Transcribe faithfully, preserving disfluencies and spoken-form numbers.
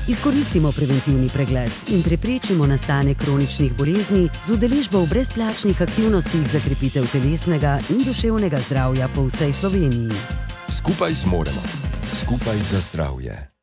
Izkoristimo preventivni pregled in preprečimo nastanek kroničnih bolezni z udeležbo v brezplačnih aktivnostih za krepitev telesnega in duševnega zdravja po vsej Sloveniji. Skupaj zmoremo. Skupaj za zdravje.